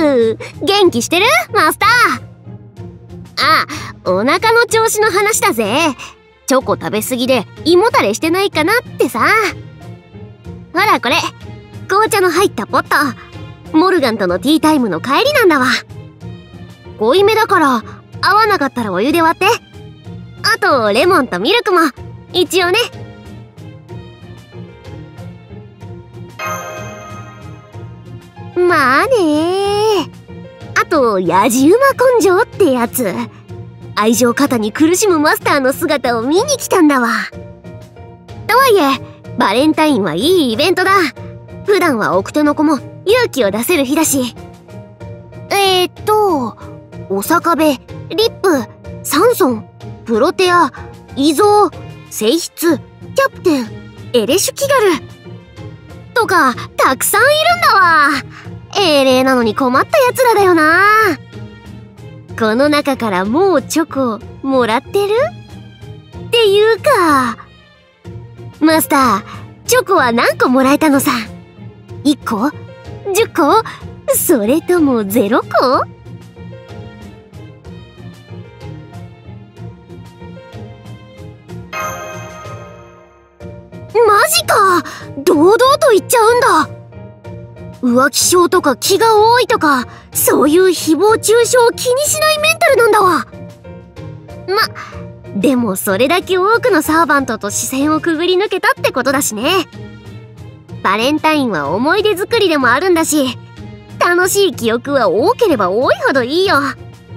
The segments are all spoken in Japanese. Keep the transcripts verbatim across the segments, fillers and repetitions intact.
ー。元気してるマスター。あ、お腹の調子の話だぜ。チョコ食べすぎで胃もたれしてないかなってさ。ほらこれ、紅茶の入ったポット。モルガンとのティータイムの帰りなんだわ。濃いめだから合わなかったらお湯で割って。あとレモンとミルクも一応ね。まあねー。あとやじ馬根性ってやつ。愛情過多に苦しむマスターの姿を見に来たんだわ。とはいえバレンタインはいいイベントだ。普段は奥手の子も勇気を出せる日だし。えーっとオサカベ、リップ、サンソン、プロテア、イゾー、聖筆、キャプテン、エレシュキガルとかたくさんいるんだわ。英霊なのに困ったやつらだよな。この中からもうチョコもらってる？っていうかマスター、チョコは何個もらえたのさ。いっこ？じゅっこ？それともゼロこ？マジか！堂々と言っちゃうんだ。浮気性とか気が多いとか、そういう誹謗中傷を気にしないメンタルなんだわ。ま、でもそれだけ多くのサーバントと視線をくぐり抜けたってことだしね。バレンタインは思い出作りでもあるんだし、楽しい記憶は多ければ多いほどいいよ。ま、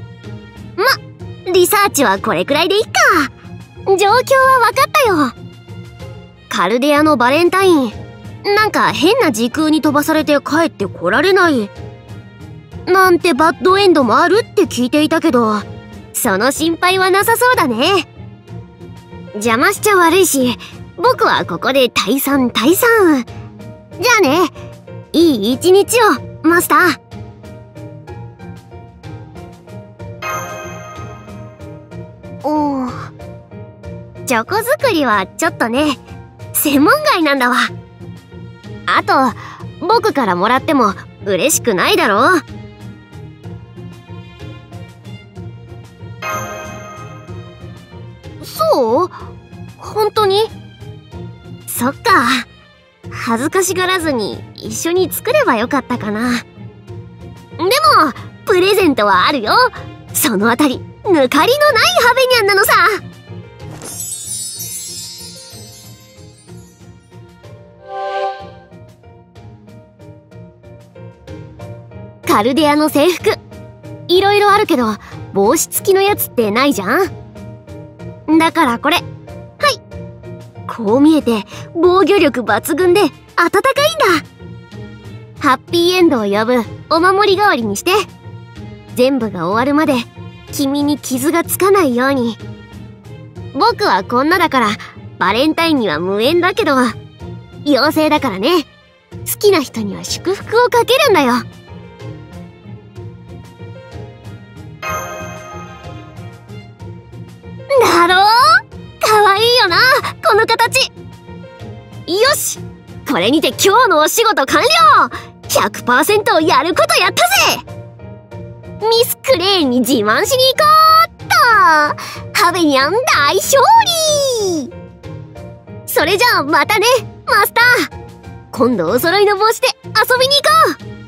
リサーチはこれくらいでいいか。状況は分かったよ。カルデアのバレンタイン、なんか変な時空に飛ばされて帰ってこられないなんてバッドエンドもあるって聞いていたけど、その心配はなさそうだね。邪魔しちゃ悪いし、僕はここで退散退散。じゃあね、いい一日をマスター。おー、チョコ作りはちょっとね、専門外なんだわ。あと僕からもらっても嬉しくないだろう。そう？本当に？そっか。恥ずかしがらずに一緒に作ればよかったかな。でもプレゼントはあるよ。そのあたり抜かりのないハベニャンなのさ。カルデアの制服いろいろあるけど、帽子付きのやつってないじゃん。だからこれ、はい。こう見えて防御力抜群で暖かいんだ。ハッピーエンドを呼ぶお守り代わりにして。全部が終わるまで君に傷がつかないように。僕はこんなだからバレンタインには無縁だけど、妖精だからね、好きな人には祝福をかけるんだよ。だろう？かわいいよな、この形。よし、これにて今日のお仕事完了。 ひゃくパーセント やることやったぜ。ミスクレーンに自慢しに行こうっと。ハベニャン大勝利。それじゃあまたねマスター。今度お揃いの帽子で遊びに行こう。